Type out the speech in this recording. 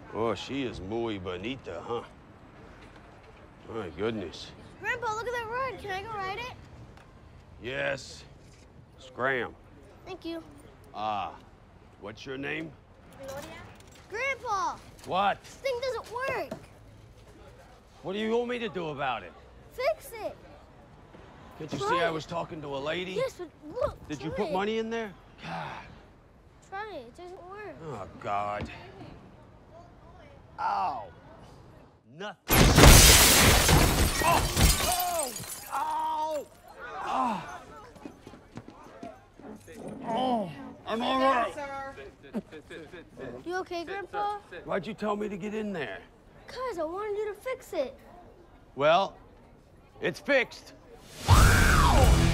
Oh, she is muy bonita, huh? My goodness. Grandpa, look at that ride. Can I go ride it? Yes. Scram. Thank you. What's your name? Gloria. Grandpa! What? This thing doesn't work. What do you want me to do about it? Fix it. Can't you Try see I it. was talking to a lady? Yes, but look. Did you try put it. money in there? God. Try it. It doesn't work. Oh, God. Ow. Nothing. Oh! Oh! Ow! Oh! Oh! I'm all right. You okay, Grandpa? Why'd you tell me to get in there? Cause I wanted you to fix it. Well, it's fixed. Ow!